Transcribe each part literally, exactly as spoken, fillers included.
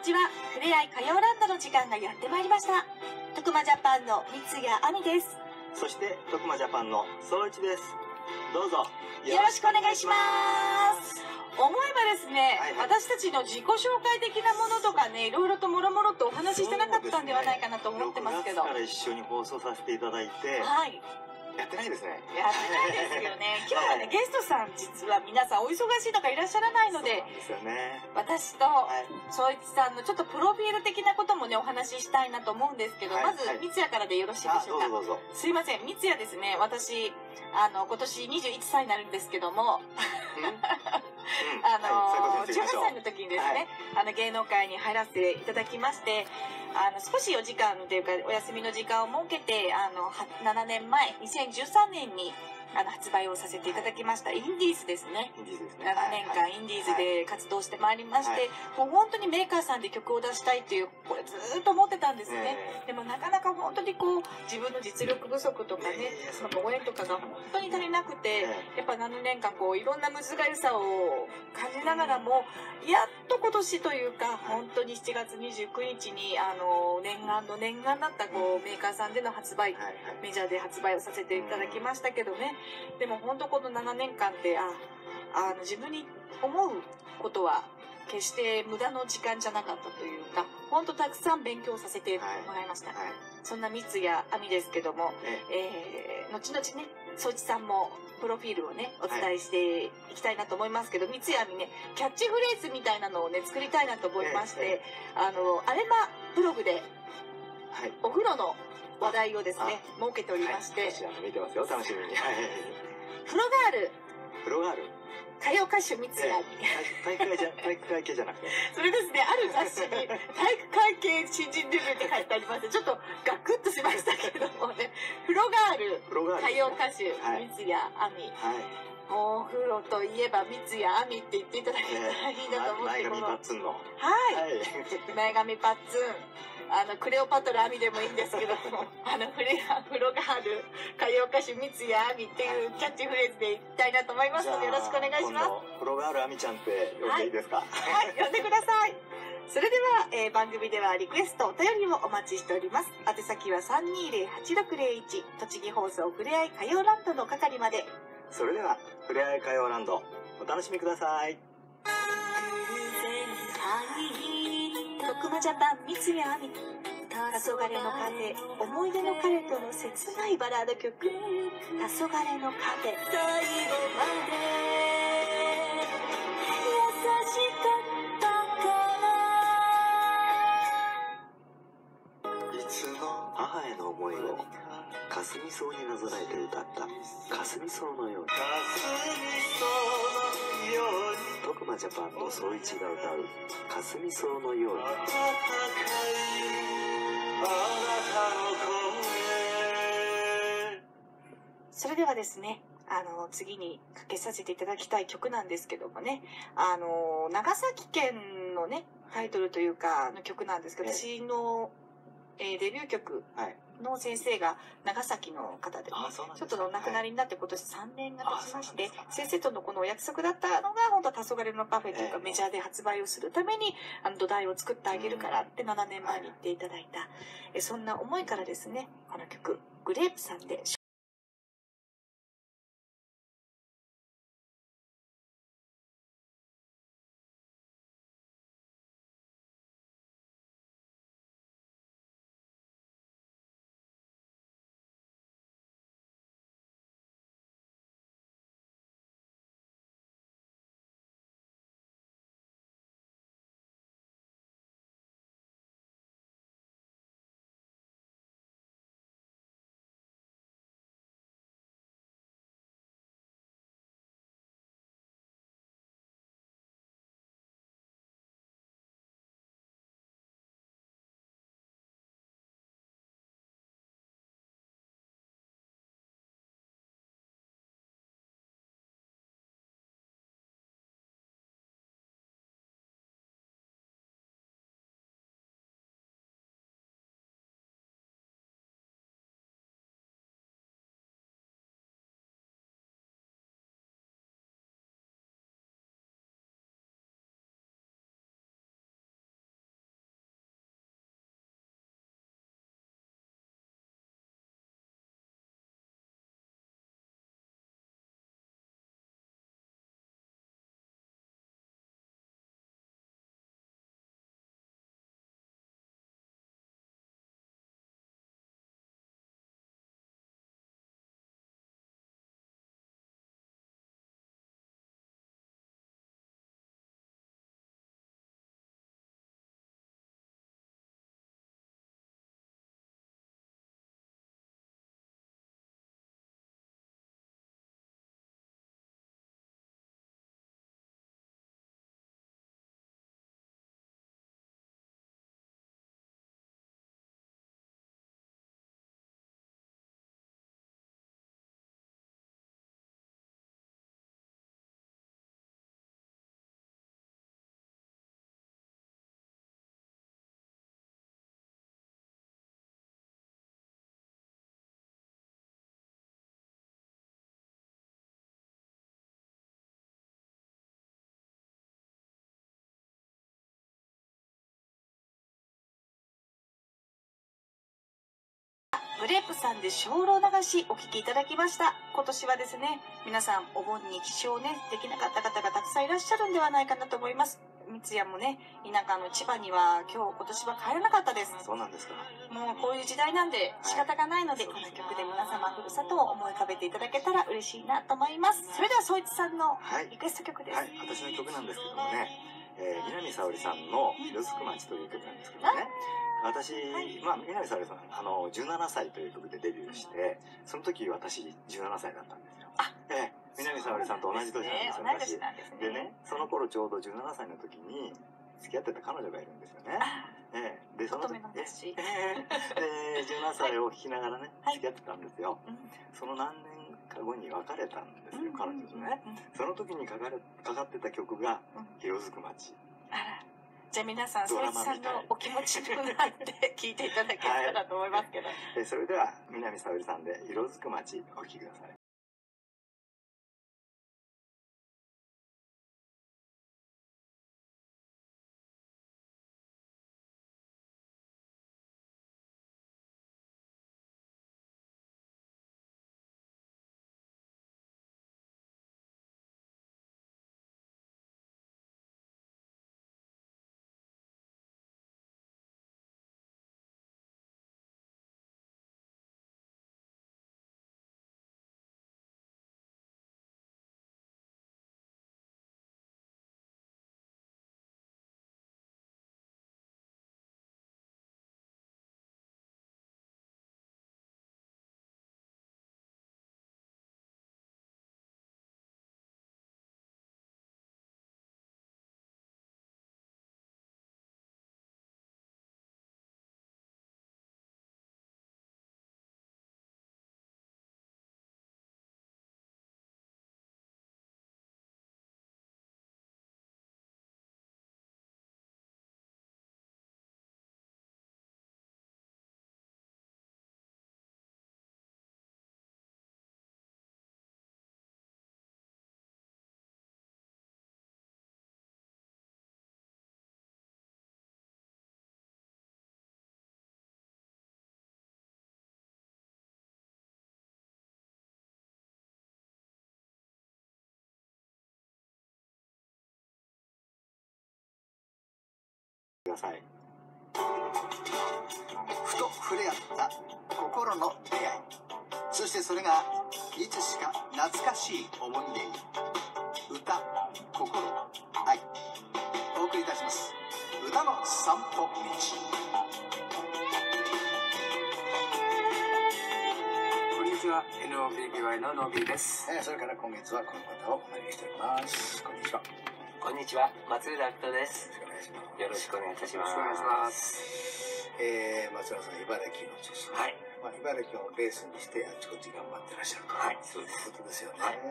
ちは。ふれあい歌謡ランドの時間がやってまいりました。徳間ジャパンの三谷亜美です。 そして徳間ジャパンの総一です。どうぞよろしくお願いします。思えばですね、はいはい、私たちの自己紹介的なものとかね、いろいろともろもろとお話ししてなかったんではないかなと思ってますけど。 ろくがつから一緒に放送させていただいて、 はい。 やってないですね。 やってないですよね。今日はね、ゲストさん実は皆さんお忙しいとかいらっしゃらないので、 そうなんですよね、 私と総一さんのちょっとプロフィール的なこともねお話ししたいなと思うんですけど、はい、まず三谷からでよろしいでしょうか。 どうぞどうぞ。 すいません、三谷ですね。私あの今年にじゅういっさいになるんですけども、あのじゅうはっさいの時にですね、はい、あの芸能界に入らせていただきまして、あの少しお時間というかお休みの時間を設けて、あのななねんまえにせんじゅうさんねんにあの発売をさせていただきましたインディーズですね。 インディーズですね。 ななねんかんインディーズで活動してまいりまして、もう本当にメーカーさんで曲を出したいっていうこれずーっと思ってたんですね。でもなかなか本当にこう自分の実力不足とかね、その応援とかが本当に足りなくて、やっぱななねんかんこういろんな難しさを感じながらも、やっと今年というか本当にしちがつにじゅうくにちにあの念願の念願だったこうメーカーさんでの発売、メジャーで発売をさせていただきましたけどね。でも本当このななねんかんでああの自分に思うことは決して無駄の時間じゃなかったというか、本当たくさん勉強させてもらいました、はいはい、そんな三谷亜美ですけども、えー、後々ね総一さんもプロフィールをねお伝えしていきたいなと思いますけど、はい、三谷亜美ねキャッチフレーズみたいなのをね作りたいなと思いまして、あのアレマブログで、はい、お風呂の話題をですね設けておりまして、 はい、私見てますよ、楽しみに。 プロガールプロガール歌謡歌手三谷亜美、体育会じゃ体育会系じゃなくて、 それですね、ある雑誌に体育会系新人デビューって書いてありまして、ちょっとガクッとしましたけどもね、プロガール歌謡歌手三谷亜美、はい、お風呂といえば三谷亜美って言っていただけたらいいなと思って、 前髪パッツンの、 はい、前髪パッツン、あのクレオパトラ亜美でもいいんですけども、あのフレアフロガール歌謡歌手三谷亜美っていうキャッチフレーズでいきたいなと思いますので、よろしくお願いします。 フロガール亜美ちゃんって呼んでいいですか？ はい、はい、呼んでください。それでは、えー、番組ではリクエストお便りをお待ちしております。宛先はさんにーぜろはちろくぜろいち、栃木放送ふれあい歌謡ランドの係まで。 それではふれあい歌謡ランドお楽しみください。 徳間ジャパン三谷亜美、黄昏の風、思い出の彼との切ないバラード曲、黄昏の風。最後まで優しかったから、いつも母への思いをかすみ草になぞらえて歌ったかすみ草のように、徳間ジャパンの総一が歌うかすみ草のように。 それではですね、あの次にかけさせていただきたい曲なんですけどもね、あの長崎県のねタイトルというかの曲なんですけど、私の、えー、デビュー曲の先生が長崎の方で、ね、ちょっとお亡くなりになって今年さんねんが経ちまして、先生とのこのお約束だったのが本当は黄昏のパフェというかメジャーで発売をするためにあの土台を作ってあげるからってななねんまえに言っていただいた、えそんな思いからですね、この曲グレープさんでグレープさんで精霊流しお聴きいただきました。今年はですね、皆さんお盆に起床ね、できなかった方がたくさんいらっしゃるんではないかなと思います。三ツ矢もね、田舎の千葉には今日今年は帰らなかったです。 そうなんですか。 もうこういう時代なんで仕方がないので、はい、この曲で皆様ふるさとを思い浮かべていただけたら嬉しいなと思います。それでは宗一さんのリクエスト曲です。 はい、はい、私の曲なんですけどもね、えー、南沙織さんの「色づく街」という曲なんですけどね、私、はい、まあ南沙織さんあのじゅうななさいという曲でデビューして、その時私じゅうななさいだったんですよ。あ、えー南沙織さんと同じ年なんですよ、私。でね、その頃ちょうどじゅうななさいの時に付き合ってた彼女がいるんですよね。ええ、でその時ええでじゅうななさいを弾きながらね付き合ってたんですよ。その何年か後に別れたんですよ、彼女とね。その時にかかれかかってた曲が「色づく街」。 あら、じゃあ皆さん宗一さんのお気持ちになって聴いていただけたらと思いますけど。 それでは南沙織さんで「色づく街」お聴きください。ください。 ふと触れ合った心の出会い、そしてそれがいつしか懐かしい思い出に。歌、心、愛、お送りいたします歌の散歩道。 こんにちは、 エヌオービービーワイ のノービーです。 えー、それから今月はこの方をお招きしております。こんにちは。 こんにちは、松浦明人です。よろしくお願いいたします。よろしくお願いいたします。 えー、松浦さん、茨城の出身。はい。まあ、茨城をベースにしてあちこち頑張ってらっしゃると。はい、そうです。ことですよね。はい、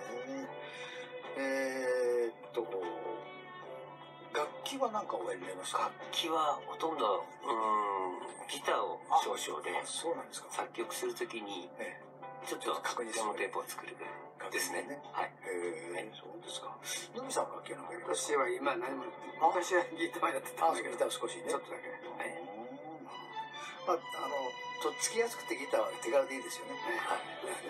えーっと、楽器は何かおやりになりました？ 楽器はほとんど、うん、ギターを少々で。あ、そうなんですか。作曲するときに、ええ、ちょっと確認デモテープを作るですね。はい。へえ、そうですか。 のみさんは楽器の方が私は今何も、昔はギターやってたんですけど、 ギター少しね。 ちょっとだけ。はい。 まあ、あの、とっつきやすくてギターは手軽でいいですよね。 はい。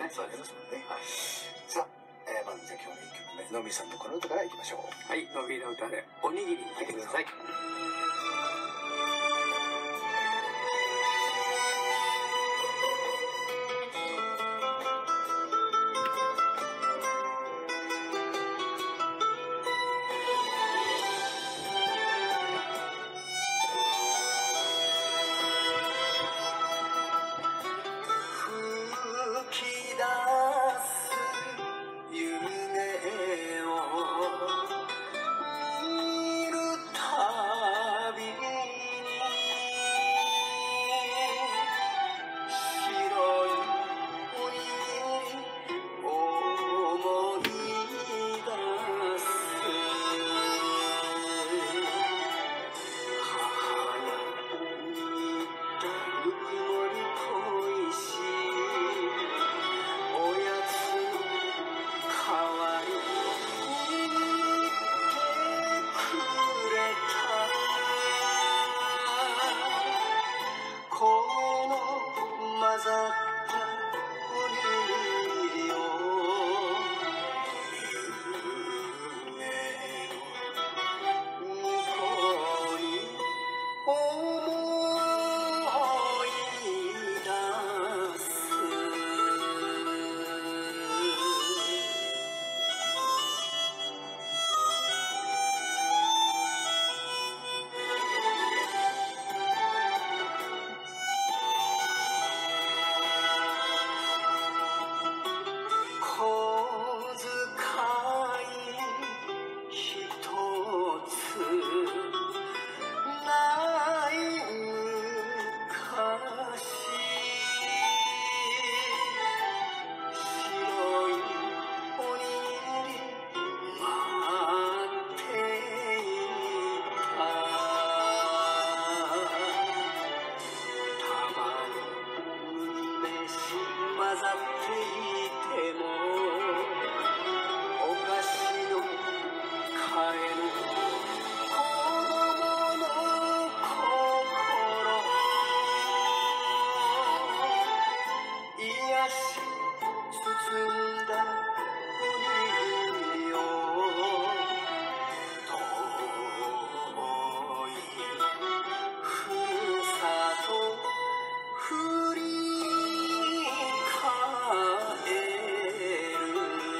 そうですね。はい。 さあ、えー、まずじゃあ今日のいっきょくめ、のみさんのこの歌からいきましょう。 はい、のびの歌で、おにぎり入れてください。おてもお菓子の買えぬ子供の心癒し包んだ海よ遠いふるさと振り返る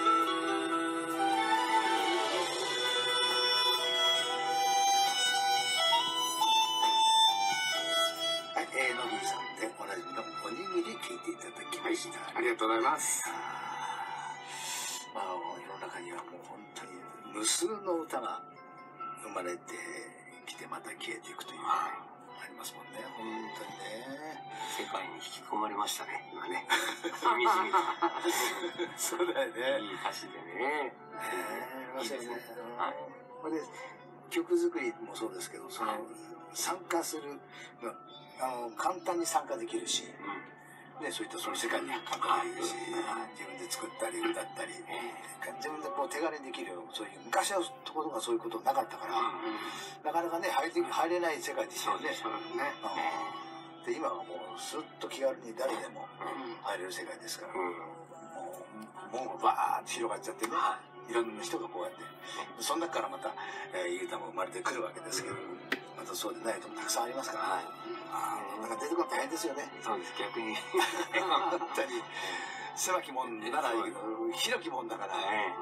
はい、えー、のびーさんでおなじみのおにぎり聞いていただきました、 ありがとうございます。 まあ世の中にはもう本当に無数の歌が生まれてきてまた消えていくという、はい、ありますもんね。本当にね、 世界に引き込まれましたね今ね。しみじみとそうだよね。 いい歌詞でね。 えー、いいですね。 はい。 これで曲作りもそうですけど、その、はい、参加するあの簡単に参加できるし、うん、ね、そういったその世界に簡単にできるし、自分で作ったり歌ったり、自分でこう手軽にできるような、そういう昔はところがそういうことなかったから、うん、なかなかね入れ入れない世界でしたよね。ね、うん、で今はもうスッと気軽に誰でも入れる世界ですから、うん、もう門がバーッと広がっちゃってね、いろんな人がこうやってその中からまた、えー、いい歌も生まれてくるわけですけど、またそうでないともたくさんありますから、はい、あなんか出てくるの大変ですよね。 そうです、逆に本当に狭きもんならいいけど広きもんだからね。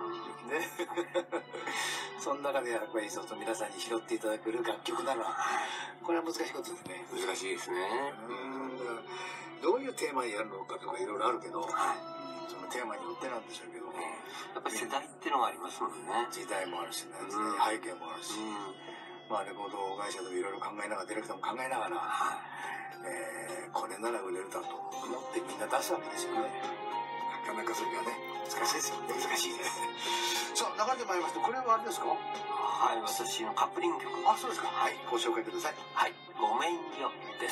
その中でやっぱりそう皆さんに拾っていただける楽曲ならこれは難しいことですね。 難しいですね。 うんだからどういうテーマにやるのかとかいろいろあるけど、はい、そのテーマによってなんでしょうけど、 やっぱり世代ってのがありますもんね。 時代もあるしね、背景もあるし、まあレコード会社でもいろいろ考えながらディレクターも考えながら、えー、これなら売れるだと思ってみんな出すわけですよね。なかなかそれがね難しいですよね。 難しいです。 さあ流れてまいりまして、これはあれですか？ はい、私のカップリング曲。 あ、そうですか。はい、ご紹介ください。 はい、ごめんよです。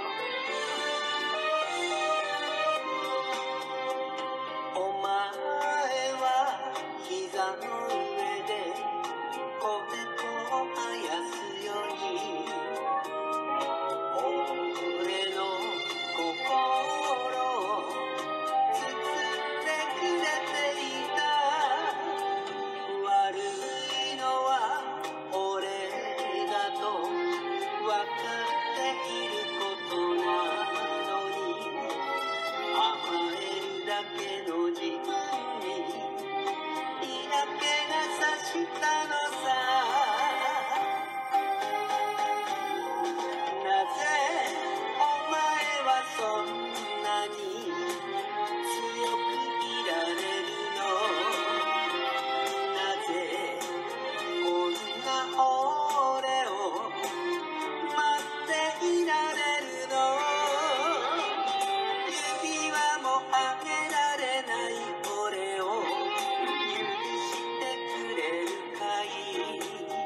お前は膝の上で子猫をあやすように俺の心を包んでくれていた。悪いのは俺だと分かっていることなのに甘えるだけの自分に嫌気がさしたのさ。なぜお前はそんなに強くいられるの。なぜこんな俺を待っていられるの。指輪もあげられない俺を許してくれるかい。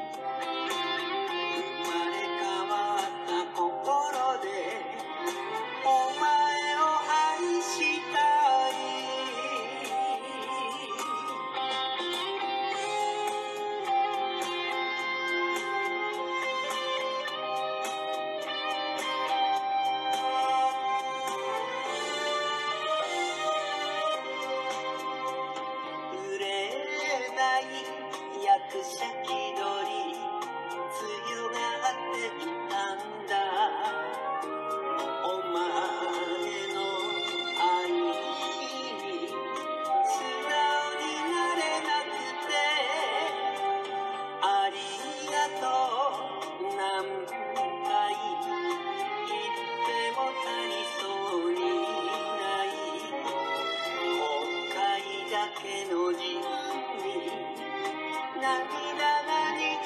生まれ変わった心でお前を愛したい。売れない役者気取り強がってきたんだ。お前の愛に素直になれなくてありがとうなんか言っても足りそうにない後悔だけの自分に涙がに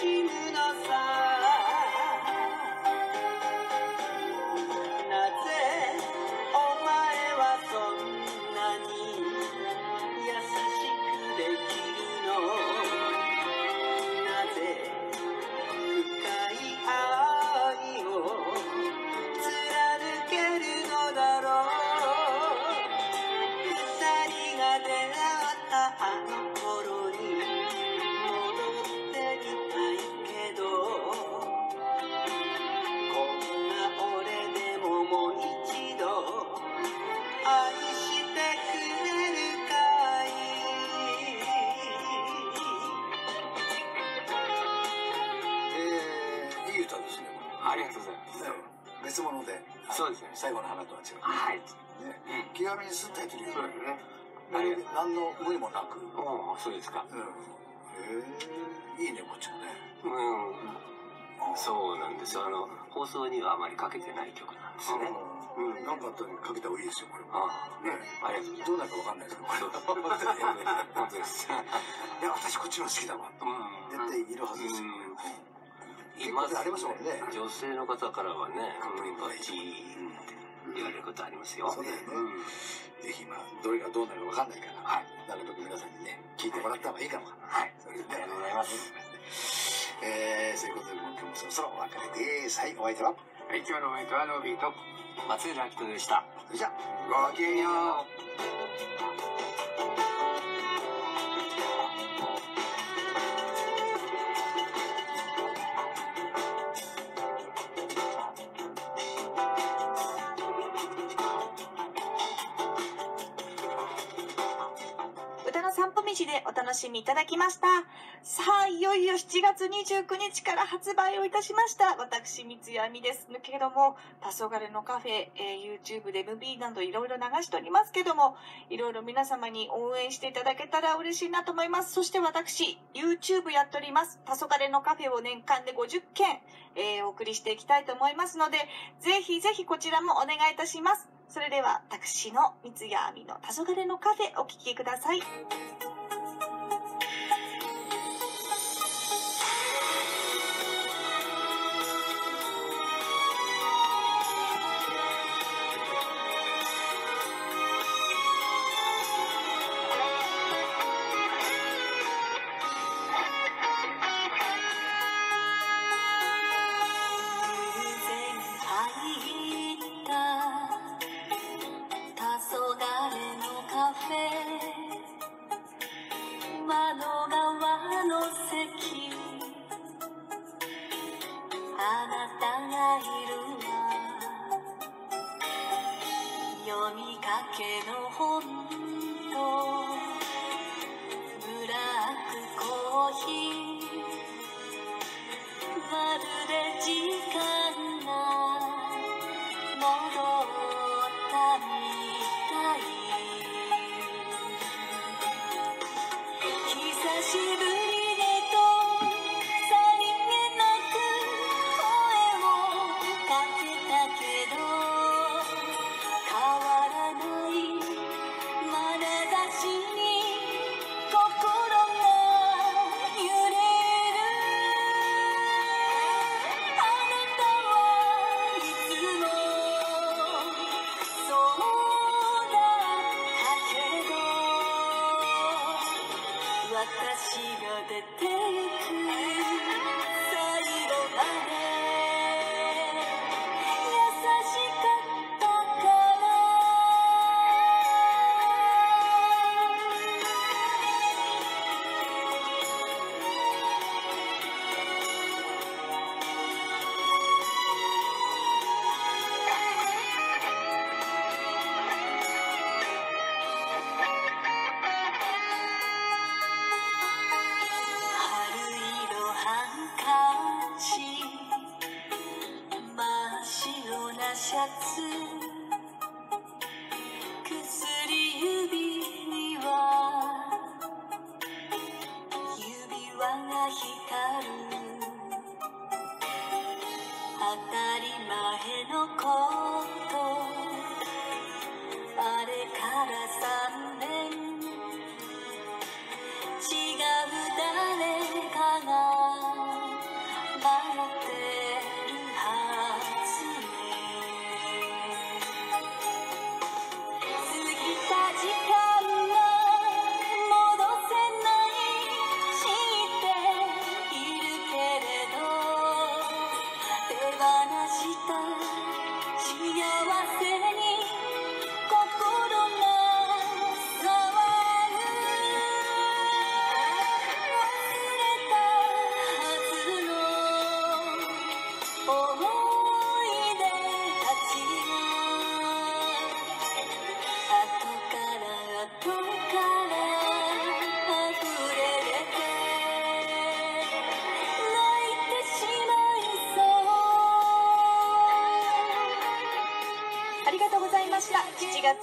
別物で。 そうですね。 最後の花とは違う。 はい。 ね、気軽に吸ったりという。 そうですね。 何の無理もなく。 ああ、そうですか。 うん。へえ、いいね、こっちもね。 うん。そうなんです。あの、放送にはあまりかけてない曲なんですね。 うん。なんかあったらかけた方がいいですよ、これ。 ああ、ね。ありがとうございます。 どうなるかわかんないですけど、これ。 本当です。 いや、私こっちの好きだわ。絶対いるはずですよ。 いますありますもんね。 女性の方からはね、カップリングがいいって言われることありますよ。 そうだよね。ぜひまあ、どれがどうなるかわかんないから、はい。なるべく皆さんにね、聞いてもらった方がいいかも。はい。それでありがとうございます。 えー、そういうことで、今日もそろそろお別れです。はい、お相手は。 はい、今日のお相手はノービーと松浦明人でした。 それじゃあ、ごきげんよう。 でお楽しみいただきました。さあ、いよいよしちがつにじゅうくにちから発売をいたしました。私、三谷亜美ですけれども、黄昏のカフェ、えー、YouTube で エムブイ などいろいろ流しておりますけども、いろいろ皆様に応援していただけたら嬉しいなと思います。そして私、YouTube やっております。黄昏のカフェを年間でごじゅっけん、えー、お送りしていきたいと思いますので、ぜひぜひこちらもお願いいたします。それでは、私の三谷亜美の黄昏のカフェ、お聴きください。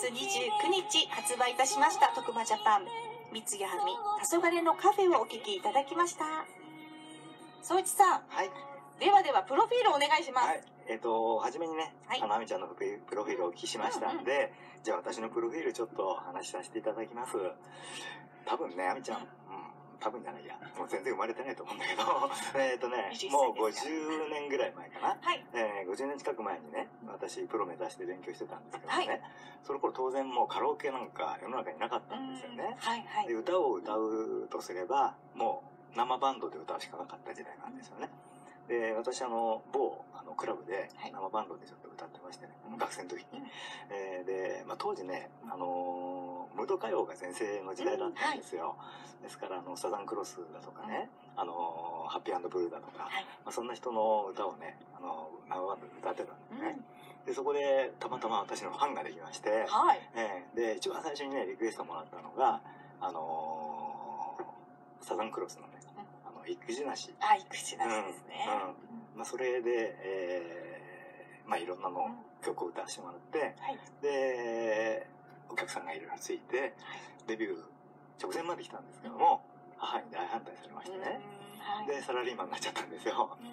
にじゅうくにち発売いたしました徳間ジャパン三ツ矢はみ黄昏のカフェをお聴きいただきました。宗一さん、 はい、 ではではプロフィールお願いします。はい、 えっ、ー、と初めにね、 はい、 あのあみちゃんのプロフィールをお聞きしましたんで、うんうん、じゃあ私のプロフィールちょっと話しさせていただきます。多分ね、あみちゃん、うん、多分じゃないや、もう全然生まれてないと思うんだけどえっとね、もうごじゅうねんぐらい前かな、はい、えー、ごじゅうねん近く前にね、私プロ目指して勉強してたんですけどね、はい、その頃当然もうカラオケなんか世の中になかったんですよね。はいはい、で歌を歌うとすればもう生バンドで歌うしかなかった時代なんですよね。で、私あの某あのクラブで生バンドでちょっと歌ってましてね、はい、学生の時に、えー、で、まあ、当時ね、あのー、ムード歌謡が全盛の時代だったんですよ、うん、はい、ですからあのサザンクロスだとかね、あのー、ハッピー&ブルーだとか、はい、まあ、そんな人の歌をね、あのー、生バンドで歌ってたんですね、うん、でそこでたまたま私のファンができまして、はい、えー、で一番最初にねリクエストもらったのがあのー、サザンクロスのね、育児なし。 あ、育児なしですね。 うんうん、まあそれで、えー、まあいろんなの曲を歌わせてもらって、はい、でお客さんがいろいろついて、はい、デビュー直前まで来たんですけども、うん、母に大反対されましてね、はい、でサラリーマンになっちゃったんですよ。うん、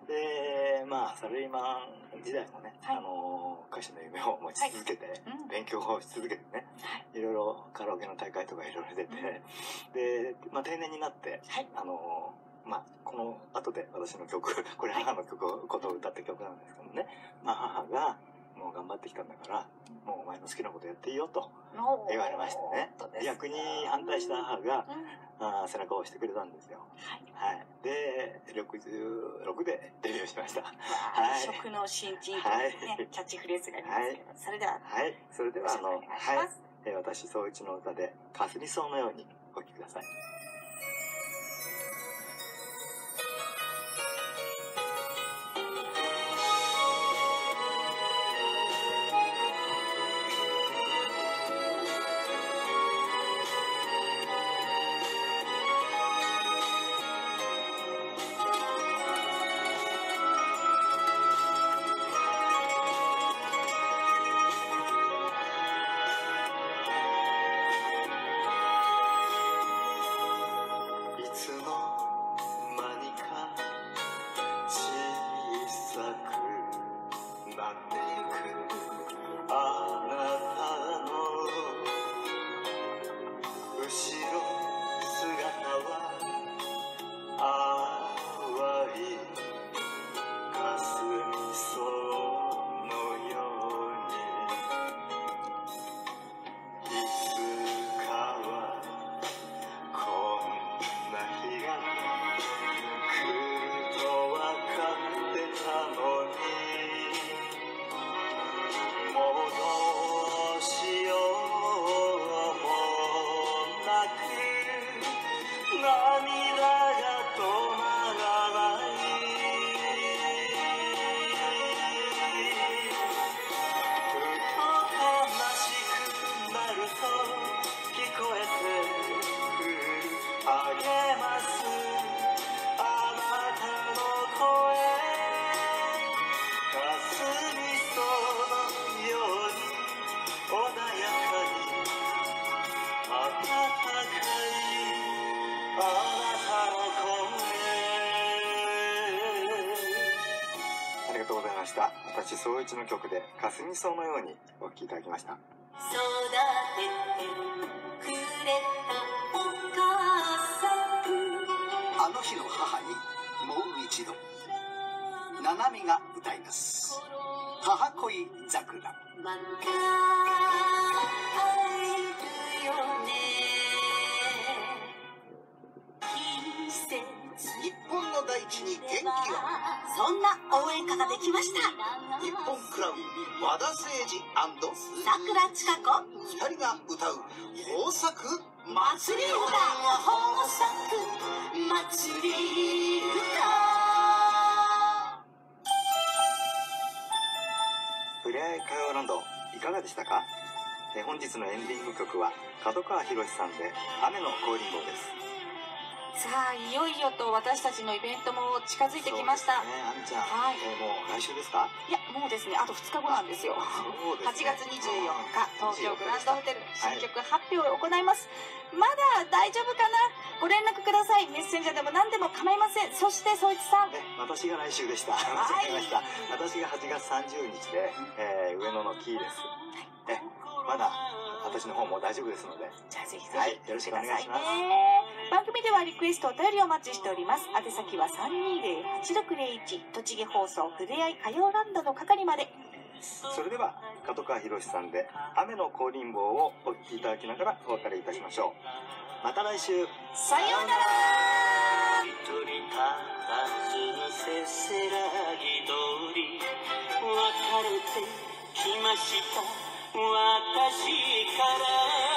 でまあサラリーマン時代もね、はい、あの歌手の夢を持ち続けて、はい、勉強をし続けてね、はい、いろいろカラオケの大会とかいろいろ出て、うん、で、まあ、定年になって、はい、あのまあこの後で私の曲これ母の曲ことを歌った曲なんですけどね、まあ母がもう頑張ってきたんだからもうお前の好きなことやっていいよと言われましてね、逆に反対した母が、うん、あ背中を押してくれたんですよ。はい、はい、でろくじゅうろくでデビューしました。 はい、食の新人というね、はい、キャッチフレーズがありますけど、はい、それでははいそれではあのはい、えー、私宗一の歌でかすみ草のようにお聴きください。私宗一の曲でかすみ草のようにお聴きいただきました。 育ててくれたお母さん、 あの日の母にもう一度、ななみが歌います。母恋桜。 また会えるよね。 日本の大地に元気を。 そんな応援歌ができました。 日本クラウン和田誠二桜千佳子二人が歌う豊作祭り歌。豊作祭り歌。 ふれあい歌謡ランドいかがでしたか。え本日のエンディング曲は角川博さんで雨の降臨号です。 さあ、いよいよと私たちのイベントも近づいてきました。 そうですね、あみちゃん、 はい、 えー、もう来週ですか？ いや、もうですね、あとふつかごなんですよ。 そうですね、 はちがつにじゅうよっか、東京グランドホテル、新曲発表を行います。まだ大丈夫かな？ご連絡ください。メッセンジャーでも何でも構いません。そして、そいつさん。 ね、私が来週でした。間違えました。私がはちがつさんじゅうにちで、えー、上野のキーです。ね、まだ私の方も大丈夫ですので、 じゃあぜひぜひ、 はい、よろしくお願いします。 番組ではリクエストお便りをお待ちしております。宛先はさんにーぜろ はちろくぜろいち、栃木放送ふれあい歌謡ランドの係まで。 それでは門川博さんで雨の香林坊をお聴きいただきながらお別れいたしましょう。また来週、 さようなら。 一人たたずせせらぎ通り別れてきました私から